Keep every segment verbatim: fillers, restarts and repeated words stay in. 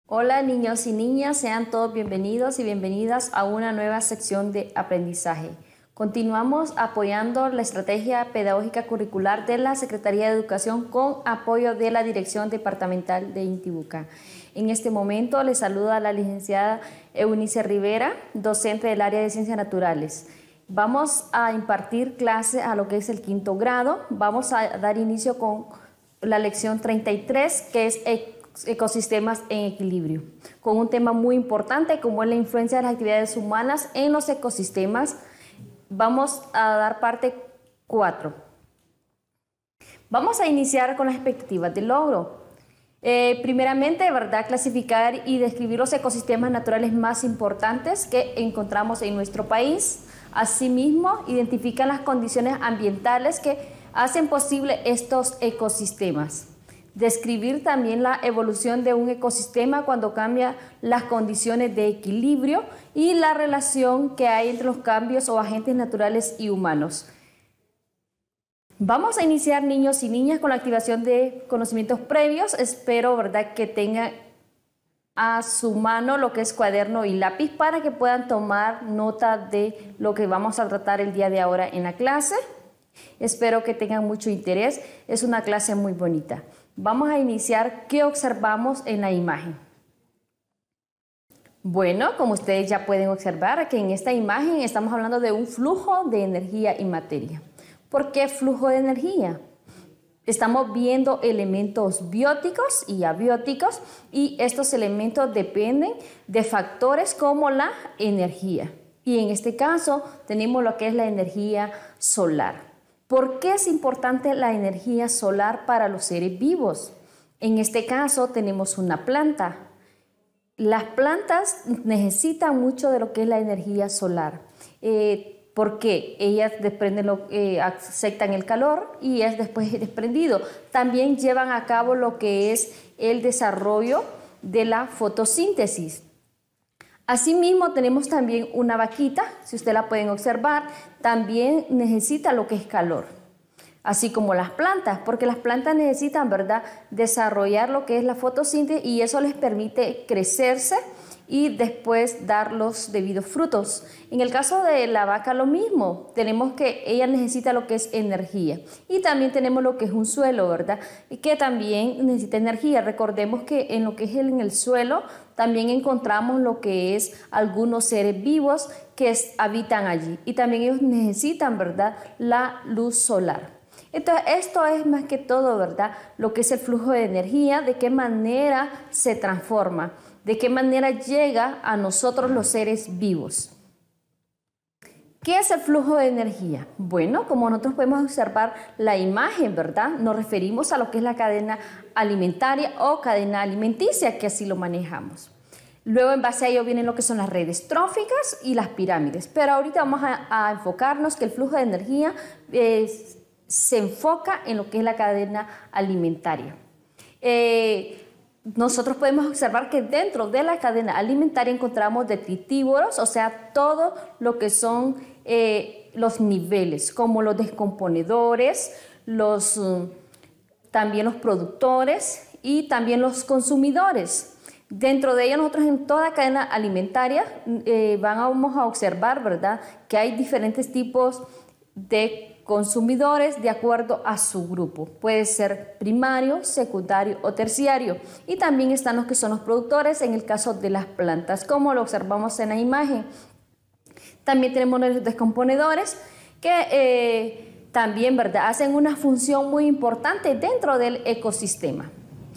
Hola niños y niñas, sean todos bienvenidos y bienvenidas a una nueva sección de aprendizaje. Continuamos apoyando la estrategia pedagógica curricular de la Secretaría de Educación con apoyo de la Dirección Departamental de Intibucá. En este momento les saluda la licenciada Eunice Rivera, docente del área de Ciencias Naturales. Vamos a impartir clase a lo que es el quinto grado. Vamos a dar inicio con la lección treinta y tres, que es ecosistemas en equilibrio, con un tema muy importante como es la influencia de las actividades humanas en los ecosistemas. Vamos a dar parte cuatro. Vamos a iniciar con las expectativas de logro. Eh, primeramente, ¿verdad? Clasificar y describir los ecosistemas naturales más importantes que encontramos en nuestro país. Asimismo, identifican las condiciones ambientales que hacen posible estos ecosistemas. Describir también la evolución de un ecosistema cuando cambian las condiciones de equilibrio y la relación que hay entre los cambios o agentes naturales y humanos. Vamos a iniciar, niños y niñas, con la activación de conocimientos previos. Espero, ¿verdad?, que tengan a su mano lo que es cuaderno y lápiz para que puedan tomar nota de lo que vamos a tratar el día de ahora en la clase. Espero que tengan mucho interés. Es una clase muy bonita. Vamos a iniciar. ¿Qué observamos en la imagen? Bueno, como ustedes ya pueden observar, que en esta imagen estamos hablando de un flujo de energía y materia. ¿Por qué flujo de energía? Estamos viendo elementos bióticos y abióticos, y estos elementos dependen de factores como la energía. Y en este caso tenemos lo que es la energía solar. ¿Por qué es importante la energía solar para los seres vivos? En este caso tenemos una planta. Las plantas necesitan mucho de lo que es la energía solar. Eh, ¿Por qué? Ellas desprenden lo, eh, aceptan el calor y es después desprendido. También llevan a cabo lo que es el desarrollo de la fotosíntesis. Asimismo, tenemos también una vaquita, si ustedes la pueden observar, también necesita lo que es calor, así como las plantas, porque las plantas necesitan, ¿verdad?, desarrollar lo que es la fotosíntesis y eso les permite crecerse y después dar los debidos frutos. En el caso de la vaca lo mismo, tenemos que ella necesita lo que es energía y también tenemos lo que es un suelo, ¿verdad?, y que también necesita energía. Recordemos que en lo que es el, en el suelo también encontramos lo que es algunos seres vivos que es, habitan allí y también ellos necesitan, ¿verdad?, la luz solar. Entonces, esto es más que todo, ¿verdad?, lo que es el flujo de energía, de qué manera se transforma, de qué manera llega a nosotros los seres vivos. ¿Qué es el flujo de energía? Bueno, como nosotros podemos observar la imagen, ¿verdad?, nos referimos a lo que es la cadena alimentaria o cadena alimenticia, que así lo manejamos. Luego, en base a ello, vienen lo que son las redes tróficas y las pirámides. Pero ahorita vamos a, a enfocarnos que el flujo de energía es, se enfoca en lo que es la cadena alimentaria. Eh, Nosotros podemos observar que dentro de la cadena alimentaria encontramos detritívoros, o sea, todo lo que son eh, los niveles, como los descomponedores, los, um, también los productores y también los consumidores. Dentro de ellos nosotros en toda cadena alimentaria eh, vamos a observar, ¿verdad?, que hay diferentes tipos de consumidores de acuerdo a su grupo. Puede ser primario, secundario o terciario. Y también están los que son los productores en el caso de las plantas, como lo observamos en la imagen. También tenemos los descomponedores que eh, también, ¿verdad?, hacen una función muy importante dentro del ecosistema.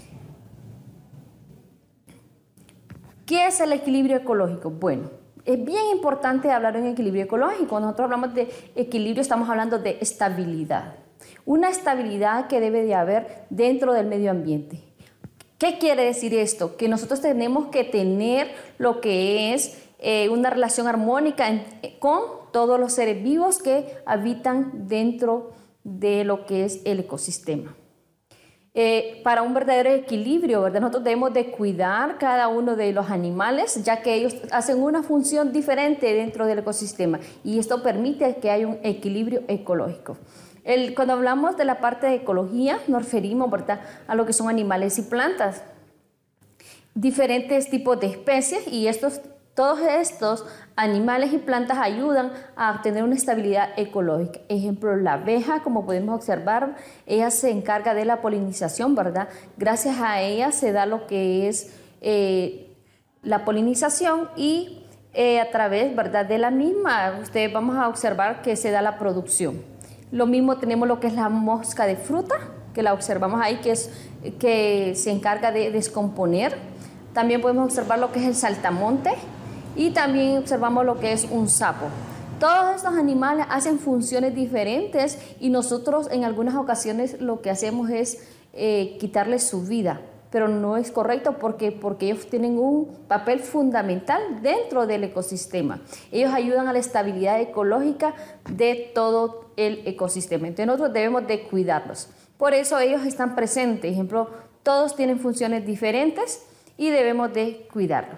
¿Qué es el equilibrio ecológico? Bueno, es bien importante hablar de un equilibrio ecológico. Cuando nosotros hablamos de equilibrio estamos hablando de estabilidad. Una estabilidad que debe de haber dentro del medio ambiente. ¿Qué quiere decir esto? Que nosotros tenemos que tener lo que es eh, una relación armónica en, con todos los seres vivos que habitan dentro de lo que es el ecosistema. Eh, para un verdadero equilibrio, ¿verdad?, nosotros debemos de cuidar cada uno de los animales, ya que ellos hacen una función diferente dentro del ecosistema y esto permite que haya un equilibrio ecológico. El, cuando hablamos de la parte de ecología, nos referimos, ¿verdad?, a lo que son animales y plantas. diferentes tipos de especies y estos, todos estos animales y plantas ayudan a obtener una estabilidad ecológica. Ejemplo, la abeja, como podemos observar, ella se encarga de la polinización, ¿verdad? Gracias a ella se da lo que es eh, la polinización y eh, a través, ¿verdad?, de la misma, ustedes vamos a observar que se da la producción. Lo mismo tenemos lo que es la mosca de fruta, que la observamos ahí, que, es, que se encarga de descomponer. También podemos observar lo que es el saltamonte y también observamos lo que es un sapo. Todos estos animales hacen funciones diferentes y nosotros en algunas ocasiones lo que hacemos es eh, quitarles su vida, pero no es correcto porque, porque ellos tienen un papel fundamental dentro del ecosistema. Ellos ayudan a la estabilidad ecológica de todo el ecosistema. Entonces nosotros debemos de cuidarlos. Por eso ellos están presentes. Por ejemplo, todos tienen funciones diferentes y debemos de cuidarlos.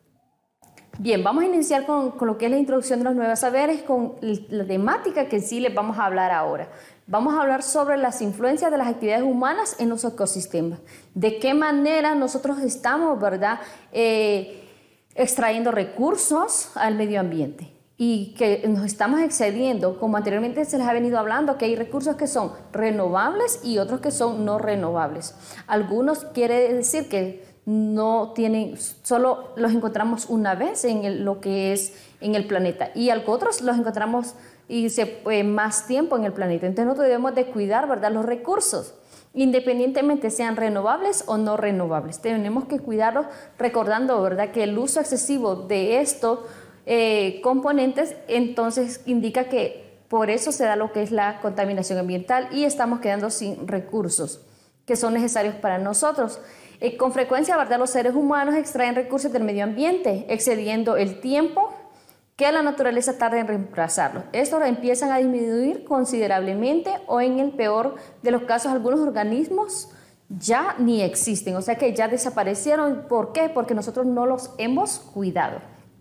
Bien, vamos a iniciar con, con lo que es la introducción de los nuevos saberes, con la temática que sí les vamos a hablar ahora. Vamos a hablar sobre las influencias de las actividades humanas en los ecosistemas. De qué manera nosotros estamos, ¿verdad?, eh, extrayendo recursos al medio ambiente y que nos estamos excediendo, como anteriormente se les ha venido hablando, que hay recursos que son renovables y otros que son no renovables. Algunos quiere decir que no tienen, solo los encontramos una vez en el, lo que es en el planeta y otros los encontramos y se, eh, más tiempo en el planeta. Entonces nosotros debemos de cuidar, ¿verdad?, los recursos, independientemente sean renovables o no renovables. Tenemos que cuidarlos recordando, ¿verdad?, que el uso excesivo de estos eh, componentes entonces indica que por eso se da lo que es la contaminación ambiental y estamos quedando sin recursos que son necesarios para nosotros. Eh, con frecuencia, ¿verdad?, los seres humanos extraen recursos del medio ambiente, excediendo el tiempo que la naturaleza tarda en reemplazarlos. Estos empiezan a disminuir considerablemente o en el peor de los casos algunos organismos ya ni existen, o sea que ya desaparecieron. ¿Por qué? Porque nosotros no los hemos cuidado.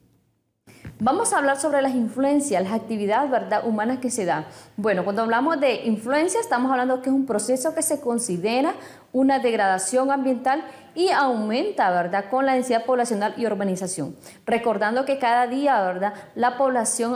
Vamos a hablar sobre las influencias, las actividades, ¿verdad?, humanas que se dan. Bueno, cuando hablamos de influencia estamos hablando que es un proceso que se considera una degradación ambiental y aumenta, ¿verdad?, con la densidad poblacional y urbanización. Recordando que cada día, ¿verdad?, la población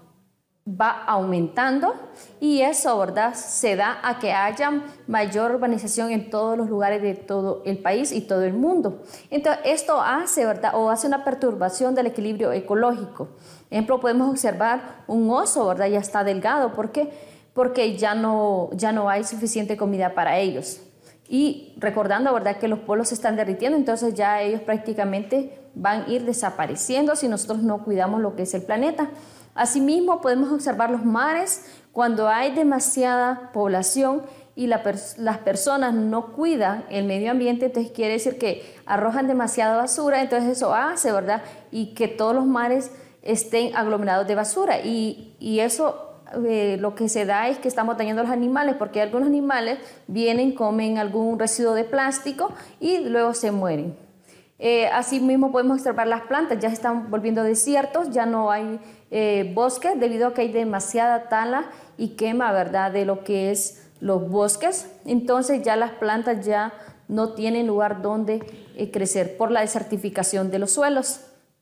va aumentando y eso, ¿verdad?, se da a que haya mayor urbanización en todos los lugares de todo el país y todo el mundo. Entonces esto hace, ¿verdad?, o hace una perturbación del equilibrio ecológico. Por ejemplo, podemos observar un oso, ¿verdad?, ya está delgado. ¿Por qué? Porque ya no, ya no hay suficiente comida para ellos. Y recordando, ¿verdad?, que los polos se están derritiendo, entonces ya ellos prácticamente van a ir desapareciendo si nosotros no cuidamos lo que es el planeta. Asimismo, podemos observar los mares cuando hay demasiada población y la pers las personas no cuidan el medio ambiente, entonces quiere decir que arrojan demasiada basura, entonces eso hace, ¿verdad?, y que todos los mares estén aglomerados de basura y, y eso eh, lo que se da es que estamos dañando a los animales, porque algunos animales vienen, comen algún residuo de plástico y luego se mueren. Eh, asimismo podemos observar las plantas, ya se están volviendo desiertos, ya no hay eh, bosques debido a que hay demasiada tala y quema, ¿verdad?, de lo que es los bosques. Entonces ya las plantas ya no tienen lugar donde eh, crecer por la desertificación de los suelos.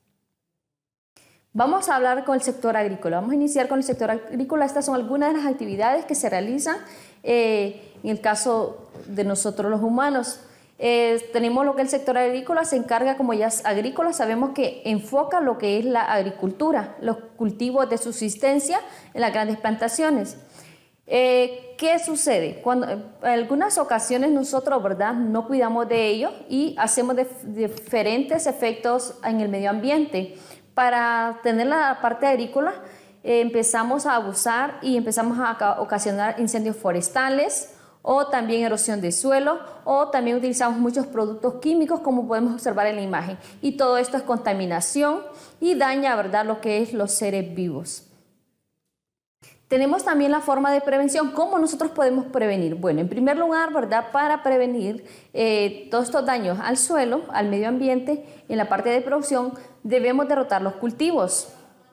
Vamos a hablar con el sector agrícola. Vamos a iniciar con el sector agrícola. Estas son algunas de las actividades que se realizan eh, en el caso de nosotros los humanos. Eh, tenemos lo que el sector agrícola se encarga, como ya es agrícola, sabemos que enfoca lo que es la agricultura, los cultivos de subsistencia en las grandes plantaciones. Eh, ¿Qué sucede? Cuando en algunas ocasiones nosotros, ¿verdad?, no cuidamos de ello y hacemos de, diferentes efectos en el medio ambiente. Para tener la parte agrícola eh, empezamos a abusar y empezamos a ocasionar incendios forestales, o también erosión de suelo, o también utilizamos muchos productos químicos como podemos observar en la imagen. Y todo esto es contaminación y daña, ¿verdad?, lo que es los seres vivos. Tenemos también la forma de prevención. ¿Cómo nosotros podemos prevenir? Bueno, en primer lugar, ¿verdad?, para prevenir eh, todos estos daños al suelo, al medio ambiente, en la parte de producción, debemos derrotar los cultivos.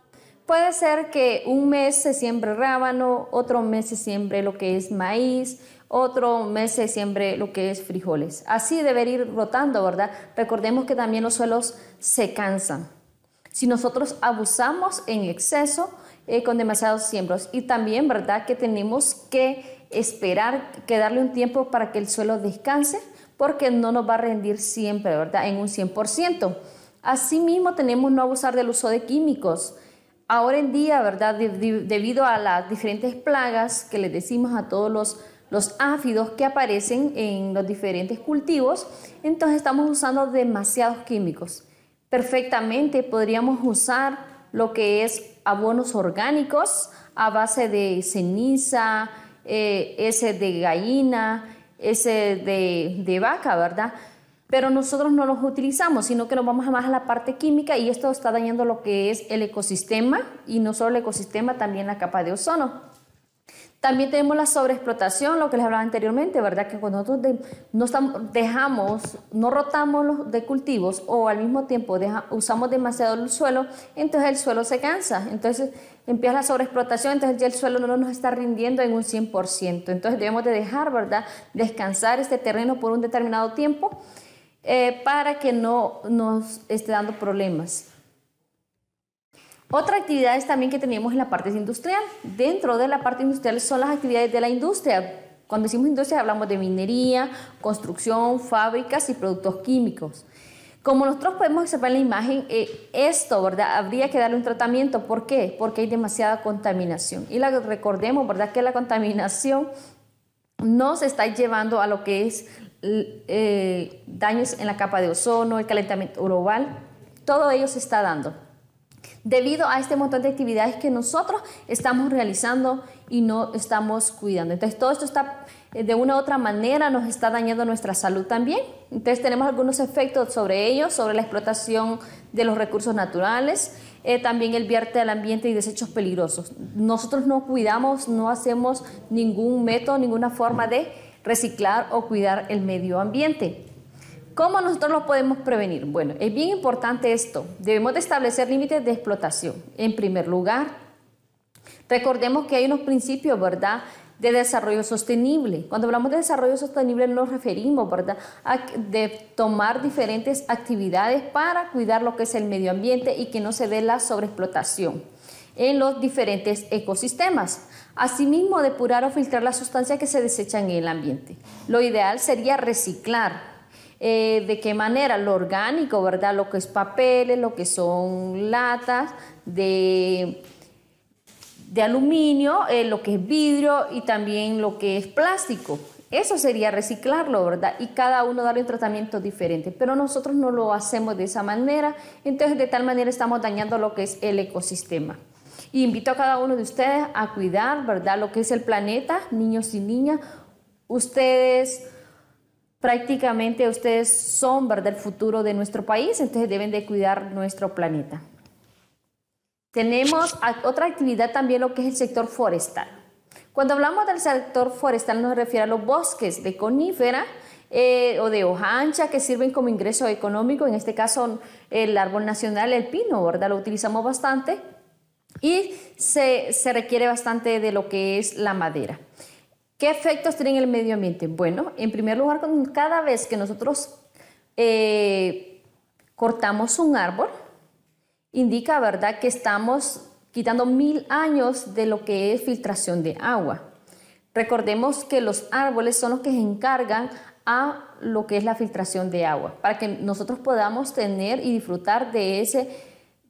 Puede ser que un mes se siembre rábano, otro mes se siembre lo que es maíz, otro mes se siembre lo que es frijoles. Así debería ir rotando, ¿verdad? Recordemos que también los suelos se cansan si nosotros abusamos en exceso eh, con demasiados siembros. Y también, ¿verdad?, que tenemos que esperar, que darle un tiempo para que el suelo descanse, porque no nos va a rendir siempre, ¿verdad?, en un cien por ciento. Asimismo, tenemos no abusar del uso de químicos. Ahora en día, ¿verdad?, de, de, debido a las diferentes plagas que le decimos a todos los, los áfidos que aparecen en los diferentes cultivos, entonces estamos usando demasiados químicos. Perfectamente podríamos usar lo que es abonos orgánicos a base de ceniza, eh, ese de gallina, ese de, de vaca, ¿verdad? Pero nosotros no los utilizamos, sino que nos vamos más a la parte química y esto está dañando lo que es el ecosistema y no solo el ecosistema, también la capa de ozono. También tenemos la sobreexplotación, lo que les hablaba anteriormente, ¿verdad? Que cuando nosotros de, no estamos, dejamos, no rotamos los de cultivos o al mismo tiempo deja, usamos demasiado el suelo, entonces el suelo se cansa. Entonces empieza la sobreexplotación, entonces ya el suelo no nos está rindiendo en un cien por ciento. Entonces debemos de dejar, ¿verdad?, descansar este terreno por un determinado tiempo eh, para que no nos esté dando problemas. Otra actividad es también que tenemos en la parte industrial. Dentro de la parte industrial son las actividades de la industria. Cuando decimos industria hablamos de minería, construcción, fábricas y productos químicos. Como nosotros podemos observar en la imagen, eh, esto, ¿verdad?, habría que darle un tratamiento. ¿Por qué? Porque hay demasiada contaminación. Y la, recordemos, ¿verdad?, que la contaminación nos está llevando a lo que es eh, daños en la capa de ozono, el calentamiento global. Todo ello se está dando debido a este montón de actividades que nosotros estamos realizando y no estamos cuidando. Entonces todo esto está de una u otra manera nos está dañando nuestra salud también. Entonces tenemos algunos efectos sobre ello, sobre la explotación de los recursos naturales, eh, también el vierte al ambiente y desechos peligrosos. Nosotros no cuidamos, no hacemos ningún método, ninguna forma de reciclar o cuidar el medio ambiente. ¿Cómo nosotros lo podemos prevenir? Bueno, es bien importante esto. Debemos de establecer límites de explotación. En primer lugar, recordemos que hay unos principios, ¿verdad?, de desarrollo sostenible. Cuando hablamos de desarrollo sostenible nos referimos, ¿verdad?, a de tomar diferentes actividades para cuidar lo que es el medio ambiente y que no se dé la sobreexplotación en los diferentes ecosistemas. Asimismo, depurar o filtrar las sustancias que se desechan en el ambiente. Lo ideal sería reciclar. Eh, ¿De qué manera? Lo orgánico, ¿verdad? Lo que es papeles, lo que son latas de, de aluminio, eh, lo que es vidrio y también lo que es plástico. Eso sería reciclarlo, ¿verdad? Y cada uno darle un tratamiento diferente. Pero nosotros no lo hacemos de esa manera, entonces de tal manera estamos dañando lo que es el ecosistema. Y invito a cada uno de ustedes a cuidar, ¿verdad?, lo que es el planeta, niños y niñas. Ustedes... Prácticamente ustedes son, ¿verdad?, el futuro de nuestro país, entonces deben de cuidar nuestro planeta. Tenemos otra actividad también, lo que es el sector forestal. Cuando hablamos del sector forestal nos refiere a los bosques de conífera eh, o de hoja ancha que sirven como ingreso económico, en este caso el árbol nacional, el pino, ¿verdad?, lo utilizamos bastante y se, se requiere bastante de lo que es la madera. ¿Qué efectos tiene en el medio ambiente? Bueno, en primer lugar, cada vez que nosotros eh, cortamos un árbol, indica, ¿verdad?, que estamos quitando mil años de lo que es filtración de agua. Recordemos que los árboles son los que se encargan a lo que es la filtración de agua, para que nosotros podamos tener y disfrutar de, ese,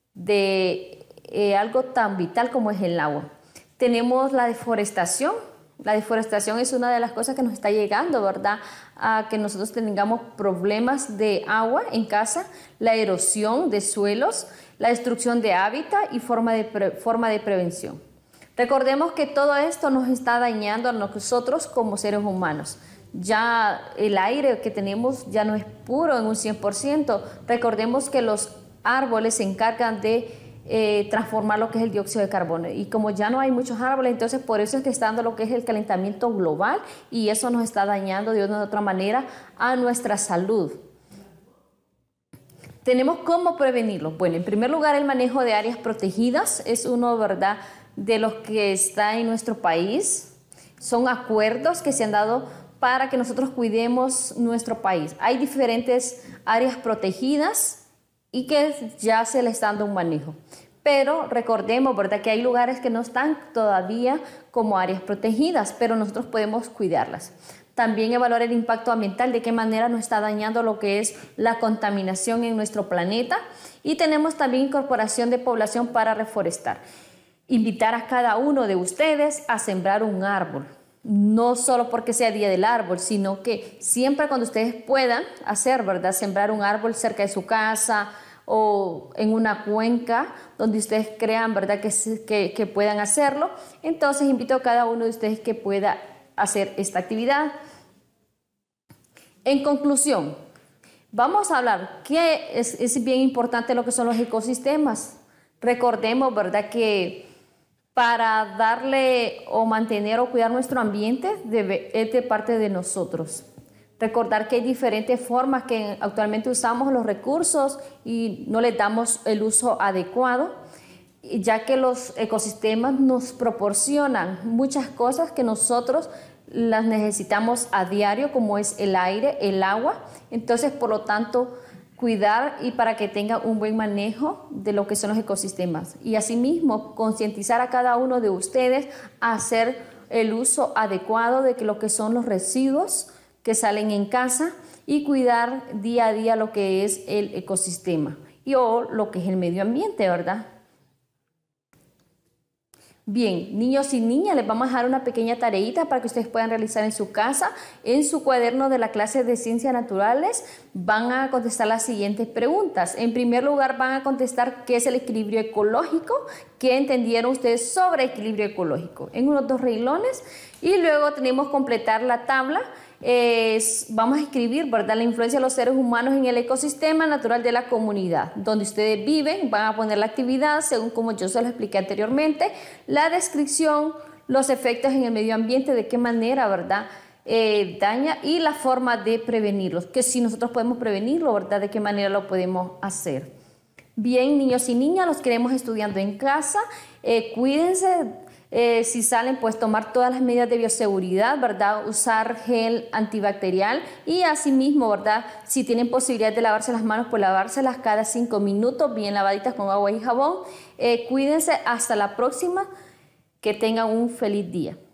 de eh, algo tan vital como es el agua. Tenemos la deforestación. La deforestación es una de las cosas que nos está llegando, ¿verdad?, a que nosotros tengamos problemas de agua en casa, la erosión de suelos, la destrucción de hábitat y forma de, pre forma de prevención. Recordemos que todo esto nos está dañando a nosotros como seres humanos. Ya el aire que tenemos ya no es puro en un cien por ciento. Recordemos que los árboles se encargan de Eh, transformar lo que es el dióxido de carbono, y como ya no hay muchos árboles, entonces por eso es que está dando lo que es el calentamiento global y eso nos está dañando de una u otra manera a nuestra salud. tenemos cómo prevenirlo. Bueno, en primer lugar, el manejo de áreas protegidas es uno, ¿verdad?, de los que está en nuestro país. Son acuerdos que se han dado para que nosotros cuidemos nuestro país. Hay diferentes áreas protegidas y que ya se le está dando un manejo. Pero recordemos, ¿verdad?, que hay lugares que no están todavía como áreas protegidas, pero nosotros podemos cuidarlas. También evaluar el impacto ambiental, de qué manera nos está dañando lo que es la contaminación en nuestro planeta. Y tenemos también incorporación de población para reforestar. Invitar a cada uno de ustedes a sembrar un árbol. No solo porque sea Día del Árbol, sino que siempre cuando ustedes puedan hacer, ¿verdad?, sembrar un árbol cerca de su casa o en una cuenca donde ustedes crean, ¿verdad?, que, que, que puedan hacerlo. Entonces invito a cada uno de ustedes que pueda hacer esta actividad. En conclusión, vamos a hablar que es, es bien importante lo que son los ecosistemas. Recordemos, ¿verdad?, que para darle o mantener o cuidar nuestro ambiente debe, es de parte de nosotros. Recordar que hay diferentes formas que actualmente usamos los recursos y no les damos el uso adecuado, ya que los ecosistemas nos proporcionan muchas cosas que nosotros las necesitamos a diario, como es el aire, el agua. Entonces, por lo tanto, cuidar y para que tenga un buen manejo de lo que son los ecosistemas. Y asimismo, concientizar a cada uno de ustedes a hacer el uso adecuado de que lo que son los residuos que salen en casa y cuidar día a día lo que es el ecosistema y o lo que es el medio ambiente, ¿verdad? Bien, niños y niñas, les vamos a dejar una pequeña tareita para que ustedes puedan realizar en su casa. En su cuaderno de la clase de Ciencias Naturales van a contestar las siguientes preguntas. En primer lugar, van a contestar qué es el equilibrio ecológico, qué entendieron ustedes sobre equilibrio ecológico, en unos dos renglones. Y luego tenemos que completar la tabla. Eh, vamos a escribir, ¿verdad?, la influencia de los seres humanos en el ecosistema natural de la comunidad donde ustedes viven. Van a poner la actividad según como yo se lo expliqué anteriormente, la descripción, los efectos en el medio ambiente, de qué manera, ¿verdad?, eh, daña y la forma de prevenirlos, que si nosotros podemos prevenirlo, ¿verdad?, de qué manera lo podemos hacer. Bien, niños y niñas, los queremos estudiando en casa. Eh, cuídense. Eh, si salen, pues tomar todas las medidas de bioseguridad, ¿verdad? Usar gel antibacterial y asimismo, ¿verdad?, si tienen posibilidad de lavarse las manos, pues lavárselas cada cinco minutos, bien lavaditas con agua y jabón. Eh, cuídense, hasta la próxima, que tengan un feliz día.